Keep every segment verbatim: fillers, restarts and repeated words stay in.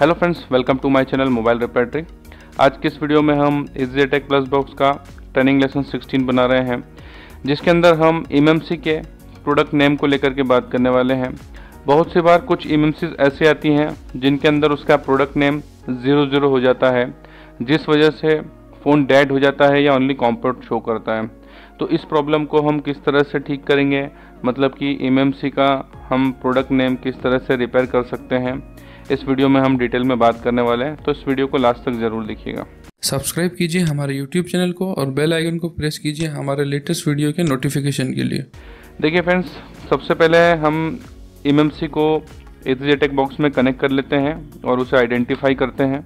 Hello friends, welcome to my channel mobile repairing. आज की इस वीडियो में हम EasyJet प्लस बॉक्स का ट्रेनिंग लेसन सिक्सटीन बना रहे हैं, जिसके अंदर हम एमएमसी के प्रोडक्ट नेम को लेकर के बात करने वाले हैं। बहुत सी बार कुछ एमएमसी ऐसी आती हैं जिनके अंदर उसका प्रोडक्ट नेम ज़ीरो ज़ीरो हो जाता है, जिस वजह से फ़ोन डेड हो जाता है या ओनली कॉम्पोर्ट शो करता है। तो इस प्रॉब्लम को हम किस तरह से ठीक करेंगे, मतलब कि एमएमसी का हम प्रोडक्ट नेम किस तरह से रिपेयर कर सकते हैं, इस वीडियो में हम डिटेल में बात करने वाले हैं। तो इस वीडियो को लास्ट तक ज़रूर देखिएगा। सब्सक्राइब कीजिए हमारे यूट्यूब चैनल को और बेल आइकन को प्रेस कीजिए हमारे लेटेस्ट वीडियो के नोटिफिकेशन के लिए। देखिए फ्रेंड्स, सबसे पहले हम एमएमसी को EasyJet बॉक्स में कनेक्ट कर लेते हैं और उसे आइडेंटिफाई करते हैं।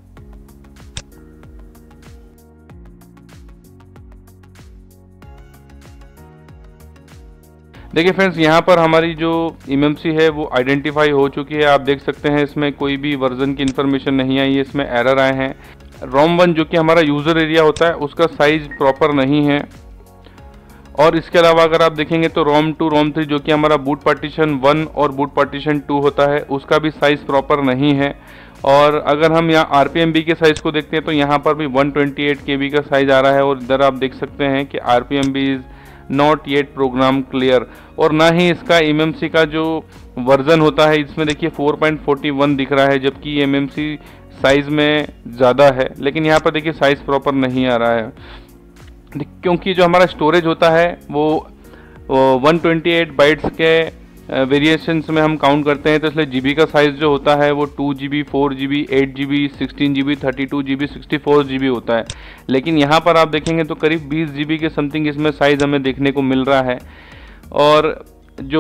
देखिए फ्रेंड्स, यहाँ पर हमारी जो एमएमसी है वो आइडेंटिफाई हो चुकी है। आप देख सकते हैं इसमें कोई भी वर्जन की इन्फॉर्मेशन नहीं आई है, इसमें एरर आए हैं। रोम वन जो कि हमारा यूज़र एरिया होता है उसका साइज़ प्रॉपर नहीं है, और इसके अलावा अगर आप देखेंगे तो रोम टू रोम थ्री जो कि हमारा बूट पार्टीशन वन और बूट पार्टीशन टू होता है उसका भी साइज़ प्रॉपर नहीं है। और अगर हम यहाँ आरपीएमबी के साइज़ को देखते हैं तो यहाँ पर भी one twenty eight K B का साइज़ आ रहा है, और इधर आप देख सकते हैं कि RPMB is not yet program clear. और ना ही इसका एमएमसी का जो वर्जन होता है इसमें देखिए फोर पॉइंट फोर्टी वन दिख रहा है, जबकि एमएमसी साइज़ में ज़्यादा है, लेकिन यहाँ पर देखिए साइज़ प्रॉपर नहीं आ रहा है, क्योंकि जो हमारा स्टोरेज होता है वो वन ट्वेंटी एट बाइट्स के वेरिएशंस में हम काउंट करते हैं। तो इसलिए जीबी का साइज़ जो होता है वो two G B, four G B, eight G B, sixteen G B, thirty two G B, sixty four G B होता है। लेकिन यहाँ पर आप देखेंगे तो करीब बीस जी बी के समथिंग इसमें साइज़ हमें देखने को मिल रहा है। और जो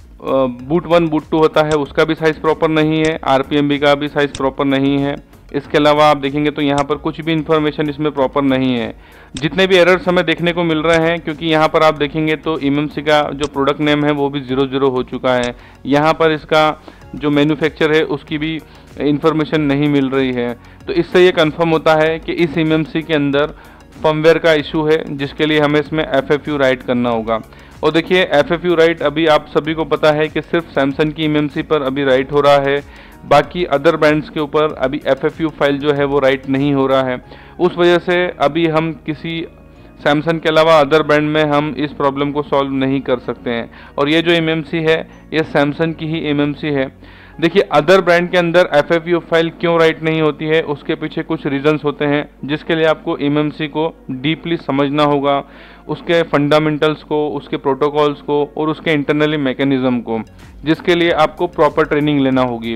बूट वन बूट टू होता है उसका भी साइज़ प्रॉपर नहीं है, आरपीएमबी का भी साइज़ प्रॉपर नहीं है। इसके अलावा आप देखेंगे तो यहाँ पर कुछ भी इन्फॉर्मेशन इसमें प्रॉपर नहीं है। जितने भी एरर्स हमें देखने को मिल रहे हैं, क्योंकि यहाँ पर आप देखेंगे तो एमएमसी का जो प्रोडक्ट नेम है वो भी ज़ीरो ज़ीरो हो चुका है। यहाँ पर इसका जो मैन्युफैक्चर है उसकी भी इन्फॉर्मेशन नहीं मिल रही है। तो इससे ये कंफर्म होता है कि इस एमएमसी के अंदर फर्मवेयर का इशू है, जिसके लिए हमें इसमें एफ एफ यू राइट करना होगा। और देखिए एफ एफ यू राइट अभी आप सभी को पता है कि सिर्फ सैमसंग की एमएमसी पर अभी राइट हो रहा है, बाकी अदर ब्रांड्स के ऊपर अभी एफ एफ यू फाइल जो है वो राइट नहीं हो रहा है। उस वजह से अभी हम किसी सैमसंग के अलावा अदर ब्रांड में हम इस प्रॉब्लम को सॉल्व नहीं कर सकते हैं। और ये जो एमएमसी है ये सैमसंग की ही एमएमसी है। देखिए अदर ब्रांड के अंदर एफ एफ यू फाइल क्यों राइट नहीं होती है, उसके पीछे कुछ रीजंस होते हैं, जिसके लिए आपको एमएमसी को डीपली समझना होगा, उसके फंडामेंटल्स को, उसके प्रोटोकॉल्स को और उसके इंटरनली मैकेनिज्म को, जिसके लिए आपको प्रॉपर ट्रेनिंग लेना होगी।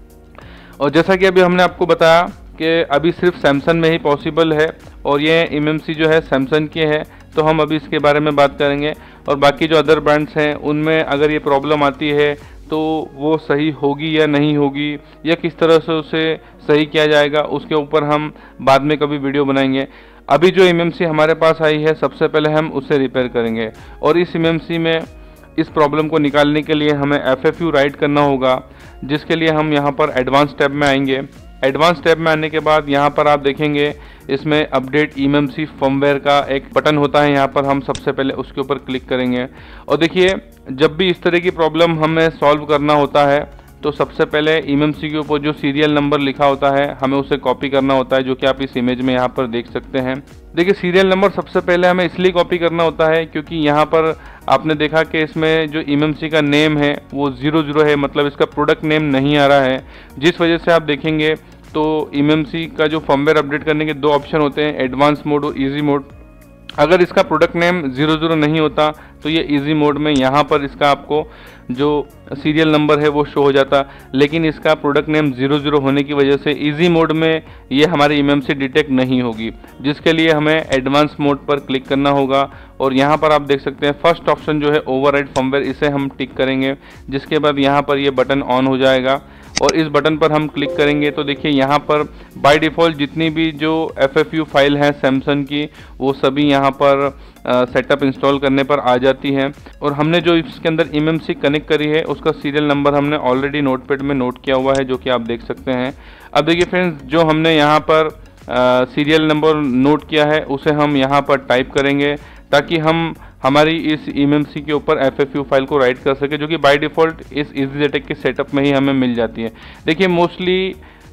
और जैसा कि अभी हमने आपको बताया कि अभी सिर्फ सैमसंग में ही पॉसिबल है, और ये एमएमसी जो है सैमसंग की है, तो हम अभी इसके बारे में बात करेंगे। और बाकी जो अदर ब्रांड्स हैं उनमें अगर ये प्रॉब्लम आती है तो वो सही होगी या नहीं होगी, या किस तरह से उसे सही किया जाएगा, उसके ऊपर हम बाद में कभी वीडियो बनाएंगे। अभी जो एमएमसी हमारे पास आई है सबसे पहले हम उसे रिपेयर करेंगे, और इस एमएमसी में इस प्रॉब्लम को निकालने के लिए हमें एफ एफ यू राइट करना होगा, जिसके लिए हम यहाँ पर एडवांस टैब में आएंगे। एडवांस टैब में आने के बाद यहाँ पर आप देखेंगे इसमें अपडेट एमएमसी फर्मवेयर का एक बटन होता है, यहाँ पर हम सबसे पहले उसके ऊपर क्लिक करेंगे। और देखिए जब भी इस तरह की प्रॉब्लम हमें सॉल्व करना होता है तो सबसे पहले एमएमसी के ऊपर जो सीरियल नंबर लिखा होता है हमें उसे कॉपी करना होता है, जो कि आप इस इमेज में यहाँ पर देख सकते हैं। देखिए सीरियल नंबर सबसे पहले हमें इसलिए कॉपी करना होता है क्योंकि यहाँ पर आपने देखा कि इसमें जो एमएमसी का नेम है वो ज़ीरो ज़ीरो है, मतलब इसका प्रोडक्ट नेम नहीं आ रहा है, जिस वजह से आप देखेंगे तो एमएमसी का जो फर्मवेयर अपडेट करने के दो ऑप्शन होते हैं, एडवांस मोड और इजी मोड। अगर इसका प्रोडक्ट नेम ज़ीरो ज़ीरो नहीं होता तो ये इजी मोड में यहाँ पर इसका आपको जो सीरियल नंबर है वो शो हो जाता, लेकिन इसका प्रोडक्ट नेम ज़ीरो ज़ीरो होने की वजह से इजी मोड में ये हमारी एमएमसी डिटेक्ट नहीं होगी, जिसके लिए हमें एडवांस मोड पर क्लिक करना होगा। और यहाँ पर आप देख सकते हैं फर्स्ट ऑप्शन जो है ओवरराइड फर्मवेयर, इसे हम टिक करेंगे, जिसके बाद यहाँ पर ये बटन ऑन हो जाएगा। और इस बटन पर हम क्लिक करेंगे तो देखिए यहाँ पर बाय डिफ़ॉल्ट जितनी भी जो एफ एफ यू फाइल है सैमसंग की वो सभी यहाँ पर सेटअप इंस्टॉल करने पर आ जाती है। और हमने जो इसके अंदर एमएमसी कनेक्ट करी है उसका सीरियल नंबर हमने ऑलरेडी नोटपैड में नोट किया हुआ है, जो कि आप देख सकते हैं। अब देखिए फ्रेंड्स, जो हमने यहाँ पर सीरियल नंबर नोट किया है उसे हम यहाँ पर टाइप करेंगे, ताकि हम हमारी इस एमएमसी के ऊपर एफएफयू फाइल को राइट कर सके, जो कि बाय डिफ़ॉल्ट इस EasyJet के सेटअप में ही हमें मिल जाती है। देखिए मोस्टली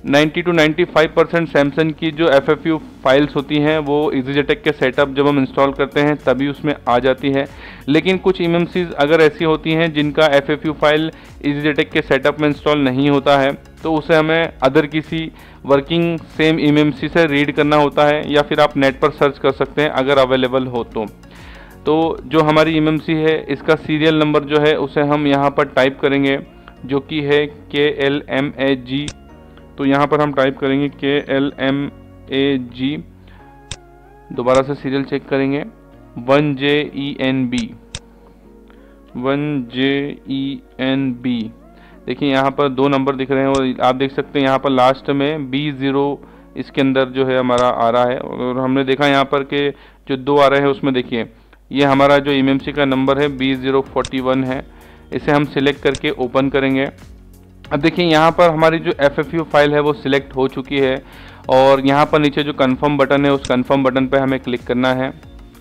नब्बे टू पचानवे परसेंट सैमसंग की जो एफ एफ यू फाइल्स होती हैं वो EasyJetect के सेटअप जब हम इंस्टॉल करते हैं तभी उसमें आ जाती है। लेकिन कुछ ई एम एम सीज़ अगर ऐसी होती हैं जिनका F F U file EasyJetect के सेटअप में इंस्टॉल नहीं होता है, तो उसे हमें अदर किसी working same E M M C से रीड करना होता है, या फिर आप नेट पर सर्च कर सकते हैं अगर अवेलेबल हो तो। तो जो हमारी ई एम एम सी है इसका सीरियल नंबर जो है उसे हम यहाँ पर टाइप करेंगे, जो कि है के एल एम ए जी। तो यहाँ पर हम टाइप करेंगे के एल एम ए जी, दोबारा से सीरियल चेक करेंगे, one J E N B, one J E N B. देखिए यहाँ पर दो नंबर दिख रहे हैं और आप देख सकते हैं यहाँ पर लास्ट में बी ज़ीरो इसके अंदर जो है हमारा आ रहा है। और हमने देखा यहाँ पर के जो दो आ रहे हैं उसमें देखिए ये हमारा जो ई एम एम सी का नंबर है बी ज़ीरो फोर्टी वन है। इसे हम सिलेक्ट करके ओपन करेंगे। अब देखिए यहाँ पर हमारी जो एफ एफ यू फाइल है वो सिलेक्ट हो चुकी है और यहाँ पर नीचे जो कंफर्म बटन है उस कंफर्म बटन पर हमें क्लिक करना है।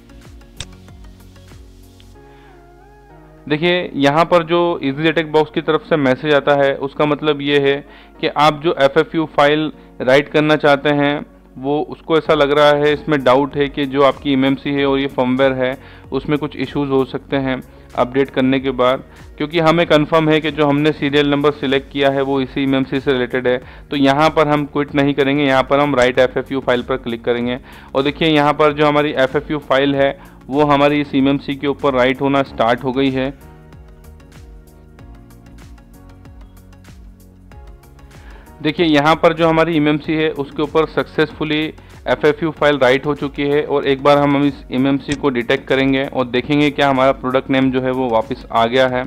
देखिए यहाँ पर जो EasyJetect बॉक्स की तरफ से मैसेज आता है उसका मतलब ये है कि आप जो F F U file write करना चाहते हैं वो उसको ऐसा लग रहा है, इसमें डाउट है कि जो आपकी ई एम एम सी है और ये फर्मवेयर है उसमें कुछ इश्यूज हो सकते हैं अपडेट करने के बाद, क्योंकि हमें कंफर्म है कि जो हमने सीरियल नंबर सिलेक्ट किया है वो इसी ई एम एम सी से रिलेटेड है। तो यहाँ पर हम क्विट नहीं करेंगे, यहाँ पर हम write F F U file पर क्लिक करेंगे और देखिए यहाँ पर जो हमारी एफ एफ यू फाइल है वो हमारी इस ई एम एम सी के ऊपर राइट होना स्टार्ट हो गई है। देखिए यहाँ पर जो हमारी ई एम एम सी है उसके ऊपर successfully F F U file write हो चुकी है और एक बार हम इस ई एम एम सी को डिटेक्ट करेंगे और देखेंगे क्या हमारा प्रोडक्ट नेम जो है वो वापस आ गया है।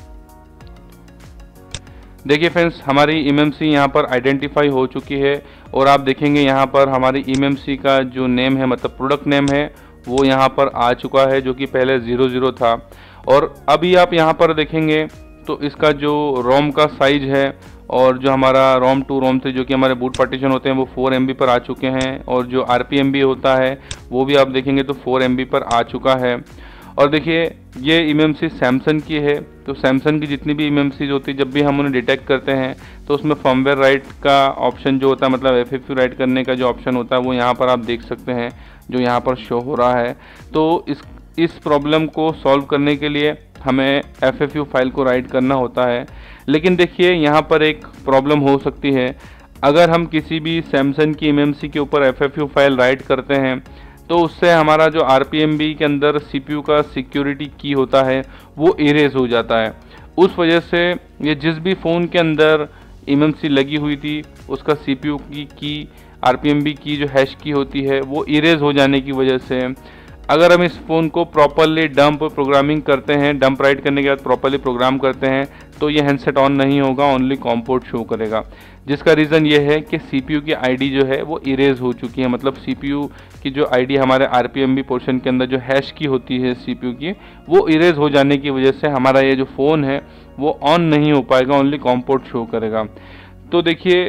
देखिए फ्रेंड्स हमारी ई एम एम सी यहाँ पर आइडेंटिफाई हो चुकी है और आप देखेंगे यहाँ पर हमारी ई एम एम सी का जो नेम है मतलब प्रोडक्ट नेम है वो यहाँ पर आ चुका है, जो कि पहले ज़ीरो ज़ीरो था। और अभी आप यहाँ पर देखेंगे तो इसका जो रोम का साइज है और जो हमारा रोम टू रोम थ्री जो कि हमारे बूट पार्टीशन होते हैं वो फोर एम बी पर आ चुके हैं और जो आर पी एम बी होता है वो भी आप देखेंगे तो फोर एम बी पर आ चुका है। और देखिए ये E M M C Samsung की है, तो सैमसंग की जितनी भी ई एम एम सी होती है जब भी हम उन्हें डिटेक्ट करते हैं तो उसमें फर्मवेयर राइट का ऑप्शन जो होता है मतलब एफ एफ यू राइट करने का जो ऑप्शन होता है वो यहाँ पर आप देख सकते हैं जो यहाँ पर शो हो रहा है। तो इस इस प्रॉब्लम को सॉल्व करने के लिए हमें एफ एफ यू फाइल को राइट करना होता है। लेकिन देखिए यहाँ पर एक प्रॉब्लम हो सकती है, अगर हम किसी भी सैमसंग की ई एम एम सी के ऊपर F F U file write करते हैं तो उससे हमारा जो आर पी एम बी के अंदर सी पी यू का सिक्योरिटी की होता है वो इरेज हो जाता है। उस वजह से ये जिस भी फ़ोन के अंदर ई एम एम सी लगी हुई थी उसका सी पी यू की की आर पी एम बी की जो हैश की होती है वो इरेज हो जाने की वजह से अगर हम इस फ़ोन को प्रॉपरली डंप प्रोग्रामिंग करते हैं, डंप राइट करने के बाद प्रॉपरली प्रोग्राम करते हैं तो ये हैंडसेट ऑन नहीं होगा, ओनली कॉम पोर्ट शो करेगा। जिसका रीज़न ये है कि सीपीयू की आईडी जो है वो इरेज हो चुकी है, मतलब सीपीयू की जो आईडी हमारे आरपीएमबी पोर्शन के अंदर जो हैश की होती है सीपीयू की वो इरेज हो जाने की वजह से हमारा ये जो फ़ोन है वो ऑन नहीं हो पाएगा, ओनली कॉम पोर्ट शो करेगा। तो देखिए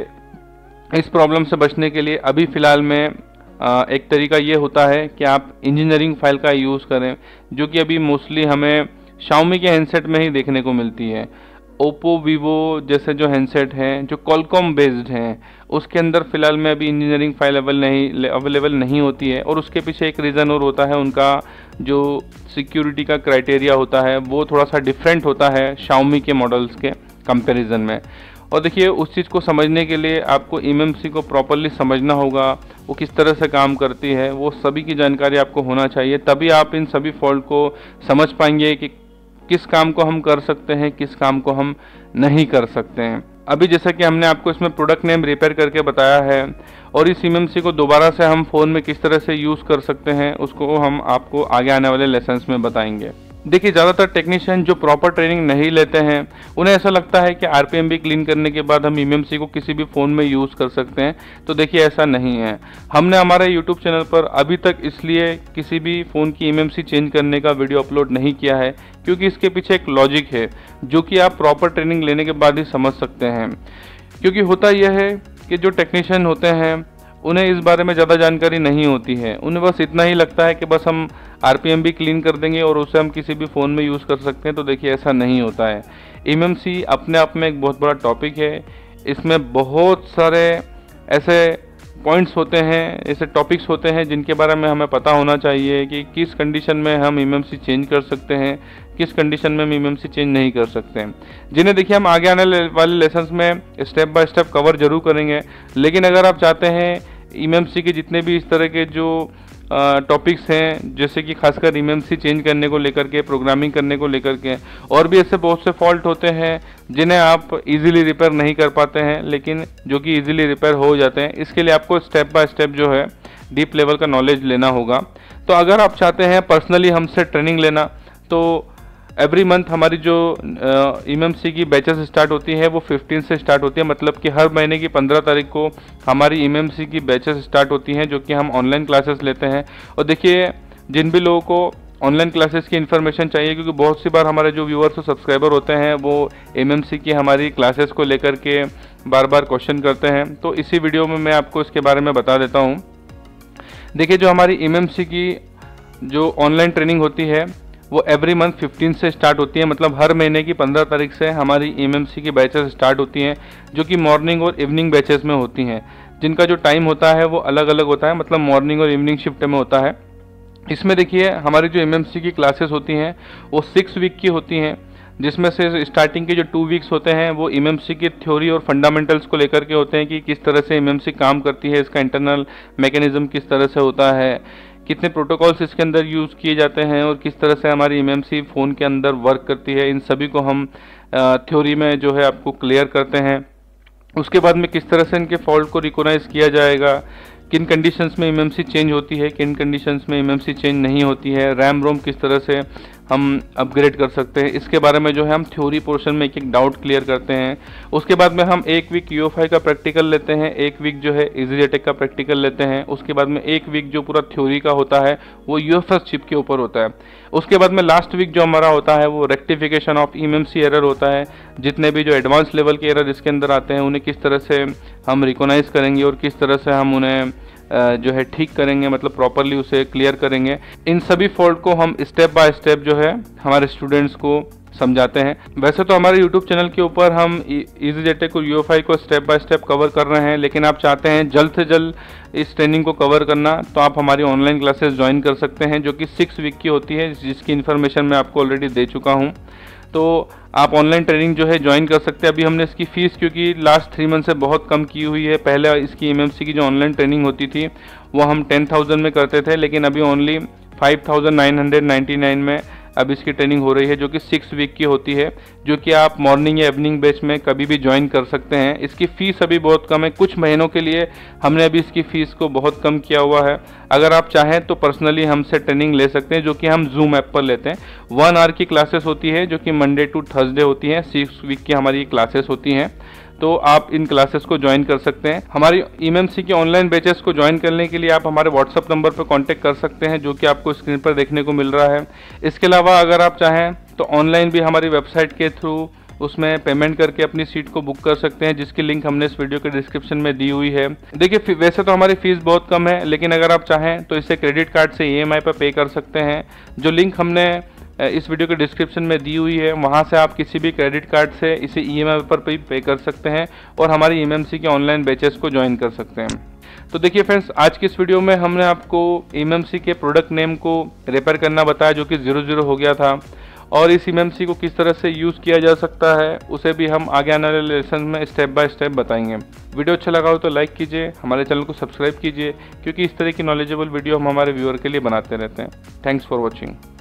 इस प्रॉब्लम से बचने के लिए अभी फ़िलहाल में एक तरीका ये होता है कि आप इंजीनियरिंग फाइल का यूज़ करें, जो कि अभी मोस्टली हमें शाओमी के हैंडसेट में ही देखने को मिलती है। ओप्पो वीवो जैसे जो हैंडसेट हैं जो कॉलकॉम बेस्ड हैं उसके अंदर फ़िलहाल में अभी इंजीनियरिंग फाइल अवेलेबल नहीं अवेलेबल नहीं होती है, और उसके पीछे एक रीज़न और होता है, उनका जो सिक्योरिटी का क्राइटेरिया होता है वो थोड़ा सा डिफरेंट होता है शाओमी के मॉडल्स के कंपैरिजन में। और देखिए उस चीज़ को समझने के लिए आपको ई एम एम सी को प्रॉपरली समझना होगा, वो किस तरह से काम करती है, वो सभी की जानकारी आपको होना चाहिए, तभी आप इन सभी फॉल्ट को समझ पाएंगे कि किस काम को हम कर सकते हैं, किस काम को हम नहीं कर सकते हैं। अभी जैसा कि हमने आपको इसमें प्रोडक्ट नेम रिपेयर करके बताया है, और इस ई एम एम सी को दोबारा से हम फ़ोन में किस तरह से यूज़ कर सकते हैं उसको हम आपको आगे आने वाले लेसन्स में बताएंगे। देखिए ज़्यादातर टेक्नीशियन जो प्रॉपर ट्रेनिंग नहीं लेते हैं उन्हें ऐसा लगता है कि R P M B clean करने के बाद हम ई एम एम सी को किसी भी फ़ोन में यूज़ कर सकते हैं। तो देखिए ऐसा नहीं है। हमने हमारे यूट्यूब चैनल पर अभी तक इसलिए किसी भी फ़ोन की E M M C change करने का वीडियो अपलोड नहीं किया है क्योंकि इसके पीछे एक लॉजिक है जो कि आप प्रॉपर ट्रेनिंग लेने के बाद ही समझ सकते हैं। क्योंकि होता यह है कि जो टेक्नीशियन होते हैं उन्हें इस बारे में ज़्यादा जानकारी नहीं होती है, उन्हें बस इतना ही लगता है कि बस हम R P M B clean कर देंगे और उसे हम किसी भी फ़ोन में यूज़ कर सकते हैं। तो देखिए ऐसा नहीं होता है। ई एम एम सी अपने आप में एक बहुत बड़ा टॉपिक है। इसमें बहुत सारे ऐसे पॉइंट्स होते हैं, ऐसे टॉपिक्स होते हैं जिनके बारे में हमें पता होना चाहिए कि किस कंडीशन में हम एमएमसी चेंज कर सकते हैं, किस कंडीशन में हम एमएमसी चेंज नहीं कर सकते हैं, जिन्हें देखिए हम आगे आने वाले लेसन्स में स्टेप बाय स्टेप कवर जरूर करेंगे। लेकिन अगर आप चाहते हैं एमएमसी के जितने भी इस तरह के जो टॉपिक्स हैं, जैसे कि खासकर एमएमसी चेंज करने को लेकर के, प्रोग्रामिंग करने को लेकर के, और भी ऐसे बहुत से फॉल्ट होते हैं जिन्हें आप इजीली रिपेयर नहीं कर पाते हैं, लेकिन जो कि इजीली रिपेयर हो जाते हैं। इसके लिए आपको स्टेप बाय स्टेप जो है डीप लेवल का नॉलेज लेना होगा। तो अगर आप चाहते हैं पर्सनली हमसे ट्रेनिंग लेना, तो एवरी मंथ हमारी जो एमएमसी की बैचेस स्टार्ट होती है वो फिफ्टीन से स्टार्ट होती है, मतलब कि हर महीने की पंद्रह तारीख को हमारी एमएमसी की बैचेस स्टार्ट होती हैं, जो कि हम ऑनलाइन क्लासेस लेते हैं। और देखिए, जिन भी लोगों को ऑनलाइन क्लासेस की इन्फॉर्मेशन चाहिए, क्योंकि बहुत सी बार हमारे जो व्यूअर्स और सब्सक्राइबर होते हैं वो एमएमसी की हमारी क्लासेस को लेकर के बार बार क्वेश्चन करते हैं, तो इसी वीडियो में मैं आपको इसके बारे में बता देता हूँ। देखिए, जो हमारी एमएमसी की जो ऑनलाइन ट्रेनिंग होती है वो एवरी मंथ फिफ्टीन से स्टार्ट होती है, मतलब हर महीने की पंद्रह तारीख से हमारी एमएमसी की बैचेस स्टार्ट होती हैं, जो कि मॉर्निंग और इवनिंग बैचेस में होती हैं, जिनका जो टाइम होता है वो अलग अलग होता है, मतलब मॉर्निंग और इवनिंग शिफ्ट में होता है। इसमें देखिए, हमारी जो एमएमसी की क्लासेस होती हैं वो सिक्स वीक की होती हैं, जिसमें से स्टार्टिंग के जो टू वीक्स होते हैं वो एमएमसी की थ्योरी और फंडामेंटल्स को लेकर के होते हैं कि किस तरह से एमएमसी काम करती है, इसका इंटरनल मैकेनिज्म किस तरह से होता है, कितने प्रोटोकॉल्स इसके अंदर यूज़ किए जाते हैं और किस तरह से हमारी एमएमसी फ़ोन के अंदर वर्क करती है। इन सभी को हम थ्योरी में जो है आपको क्लियर करते हैं। उसके बाद में किस तरह से इनके फॉल्ट को रिकॉग्नाइज किया जाएगा, किन कंडीशंस में एमएमसी चेंज होती है, किन कंडीशंस में एमएमसी चेंज नहीं होती है, रैम रोम किस तरह से हम अपग्रेड कर सकते हैं, इसके बारे में जो है हम थ्योरी पोर्शन में एक एक डाउट क्लियर करते हैं। उसके बाद में हम एक वीक यूएफआई का प्रैक्टिकल लेते हैं, एक वीक जो है इजीजेटेक का प्रैक्टिकल लेते हैं। उसके बाद में एक वीक जो पूरा थ्योरी का होता है वो यूएफएस चिप के ऊपर होता है। उसके बाद में लास्ट वीक जो हमारा होता है वो रेक्टिफिकेशन ऑफ एमएमसी एरर होता है। जितने भी जो एडवांस लेवल के एरर इसके अंदर आते हैं उन्हें किस तरह से हम रिकॉग्नाइज करेंगे और किस तरह से हम उन्हें जो है ठीक करेंगे, मतलब प्रॉपरली उसे क्लियर करेंगे। इन सभी फॉल्ट को हम स्टेप बाय स्टेप जो है हमारे स्टूडेंट्स को समझाते हैं। वैसे तो हमारे यूट्यूब चैनल के ऊपर हम इजीजेटेक और यूएफआई को स्टेप बाय स्टेप कवर कर रहे हैं, लेकिन आप चाहते हैं जल्द से जल्द इस ट्रेनिंग को कवर करना, तो आप हमारी ऑनलाइन क्लासेस ज्वाइन कर सकते हैं, जो कि सिक्स वीक की होती है, जिसकी इन्फॉर्मेशन मैं आपको ऑलरेडी दे चुका हूँ। तो आप ऑनलाइन ट्रेनिंग जो है ज्वाइन कर सकते हैं। अभी हमने इसकी फ़ीस क्योंकि लास्ट थ्री मंथ से बहुत कम की हुई है। पहले इसकी एमएमसी की जो ऑनलाइन ट्रेनिंग होती थी वो हम टेन थाउजेंड में करते थे, लेकिन अभी only five thousand nine hundred ninety nine में अब इसकी ट्रेनिंग हो रही है, जो कि सिक्स वीक की होती है, जो कि आप मॉर्निंग या इवनिंग बैच में कभी भी ज्वाइन कर सकते हैं। इसकी फ़ीस अभी बहुत कम है, कुछ महीनों के लिए हमने अभी इसकी फ़ीस को बहुत कम किया हुआ है। अगर आप चाहें तो पर्सनली हमसे ट्रेनिंग ले सकते हैं, जो कि हम जूम ऐप पर लेते हैं। वन आवर की क्लासेस होती है, जो कि मंडे टू थर्सडे होती हैं। सिक्स वीक की हमारी क्लासेस होती हैं, तो आप इन क्लासेस को ज्वाइन कर सकते हैं। हमारी एमएमसी की ऑनलाइन बैचेस को ज्वाइन करने के लिए आप हमारे व्हाट्सअप नंबर पर कांटेक्ट कर सकते हैं, जो कि आपको स्क्रीन पर देखने को मिल रहा है। इसके अलावा अगर आप चाहें तो ऑनलाइन भी हमारी वेबसाइट के थ्रू उसमें पेमेंट करके अपनी सीट को बुक कर सकते हैं, जिसकी लिंक हमने इस वीडियो के डिस्क्रिप्शन में दी हुई है। देखिए, वैसे तो हमारी फ़ीस बहुत कम है, लेकिन अगर आप चाहें तो इसे क्रेडिट कार्ड से ईएमआई पर पे कर सकते हैं। जो लिंक हमने इस वीडियो के डिस्क्रिप्शन में दी हुई है, वहां से आप किसी भी क्रेडिट कार्ड से इसे ईएमआई पर भी पे कर सकते हैं और हमारी एमएमसी के ऑनलाइन बैचेस को ज्वाइन कर सकते हैं। तो देखिए फ्रेंड्स, आज की इस वीडियो में हमने आपको एमएमसी के प्रोडक्ट नेम को रिपेयर करना बताया, जो कि जीरो जीरो हो गया था, और इस एमएमसी को किस तरह से यूज़ किया जा सकता है उसे भी हम आगे आने वाले लेसन में स्टेप बाय स्टेप बताएंगे। वीडियो अच्छा लगा हो तो लाइक कीजिए, हमारे चैनल को सब्सक्राइब कीजिए, क्योंकि इस तरह की नॉलेजेबल वीडियो हम हमारे व्यूअर के लिए बनाते रहते हैं। Thanks for watching.